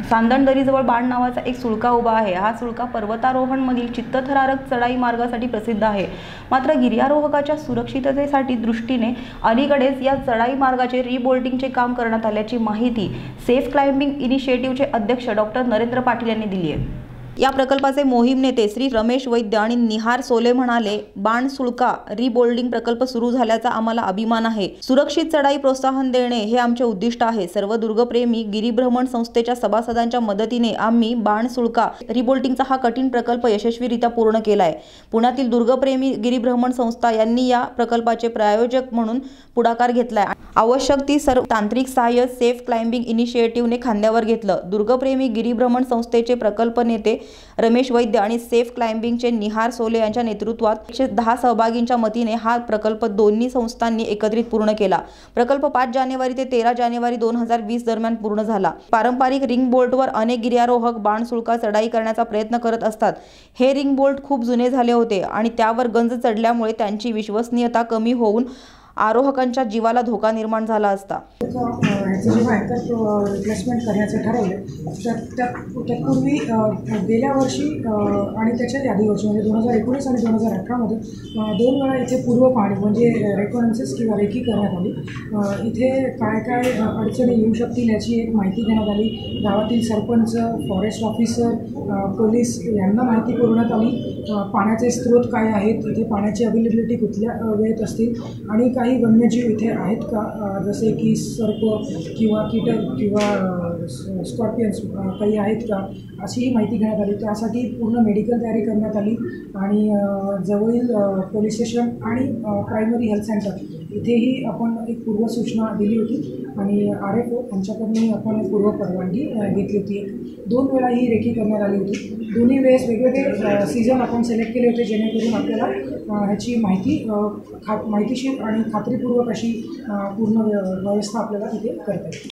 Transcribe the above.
सांदणदरीजवळ बाण नावाचा एक सुळका उभा आहे। हा सुळका पर्वतारोहणमधील चित्तथरारक चढाई मार्गासाठी प्रसिद्ध आहे। मात्र गिर्यारोहकाच्या सुरक्षिततेसाठी दृष्टीने अलीकडेच या चढाई मार्गाचे रिबोल्टिंगचे काम करण्यात आल्याची माहिती सेफ क्लाइम्बिंग इनिशिएटिव्हचे अध्यक्ष डॉक्टर नरेंद्र पाटील यांनी दिली आहे। या प्रकल्पाचे मोहीम नेते श्री रमेश वैद्य आणि निहार सोले म्हणाले, बाण सुळका रिबोल्डिंग प्रकल्प सुरू झाल्याचा आम्हाला अभिमान आहे। सुरक्षित चढाई प्रोत्साहन देणे हे आमचे उद्दिष्ट आहे। सर्व दुर्गप्रेमी गिरिभ्रमण संस्थेच्या सभासदांच्या मदतीने आम्ही बाण सुळका रिबोल्टिंगचा हा कठीण प्रकल्प यशस्वीरित्या पूर्ण केला आहे। पुण्यातील दुर्गप्रेमी गिरिभ्रमण संस्था यांनी या प्रकल्पाचे प्रायोजक म्हणून पुढाकार घेतलाय। आवश्यक ती सर्व तांत्रिक सहाय्य सेफ क्लाइम्बिंग इनिशिएटिव्हने खांद्यावर घेतलं। दुर्गप्रेमी गिरिभ्रमण संस्थेचे प्रकल्प नेते रमेश वैद्य आणि सेफ क्लाइम्बिंगचे निहार सोले यांच्या नेतृत्वात 110 सहभागींच्या मतीने हा प्रकल्प दोन्ही संस्थांनी एकत्रित पूर्ण केला। प्रकल्प 5 जानेवारी ते 13 जानेवारी 2020 दरम्यान पूर्ण झाला। पारंपरिक रिंग बोल्टवर अनेक गिर्यारोहक बाण सुळका चढाई करण्याचा प्रयत्न करत असतात। हे रिंग बोल्ट खूप जुने झाले होते आणि त्यावर गंज चढल्यामुळे त्यांची विश्वसनीयता कमी होऊन आरोहकांच्या जीवाला धोका निर्माण झाला असता। जेव्हा रिप्लेसमेंट करण्याचं ठरवलं त्यापूर्वी गेल्या वर्षी आणि त्याच्या आधी वर्षी म्हणजे 2019 आणि 2018मध्ये 2 वेळा इथे पूर्व पाहणी म्हणजे रेकॉन्सन्स किंवा रेकी करण्यात आली। इथे काय काय अडचणी येऊ शकतील याची एक माहिती देण्यात आली। गावातील सरपंच, फॉरेस्ट ऑफिसर, पोलीस यांना माहिती पुरवण्यात आली। पाण्याचे स्रोत काय आहेत, इथे पाण्याची अवेलेबिलिटी कुठल्या वेळेत असतील आणि काही वन्यजीव इथे आहेत का, जसे की सर्प किंवा कीटक किंवा स्कॉर्पियन्स काही आहेत का, अशीही माहिती घेण्यात आली। त्यासाठी पूर्ण मेडिकल तयारी करण्यात आली आणि जवळील पोलीस स्टेशन आणि प्रायमरी हेल्थ सेंटर इथेही आपण एक पूर्वसूचना दिली होती आणि RFO यांच्याकडून आपण पूर्व परवानगी घेतली होती। 2 वेळा ही रेकी करण्यात आली होती। दोन्ही वेळेस वेगवेगळे सीझन आपण सिलेक्ट केले होते जेणेकरून आपल्याला ह्याची माहितीशीर आणि खात्रीपूर्वक अशी पूर्ण व्यवस्था आपल्याला इथे करता येईल।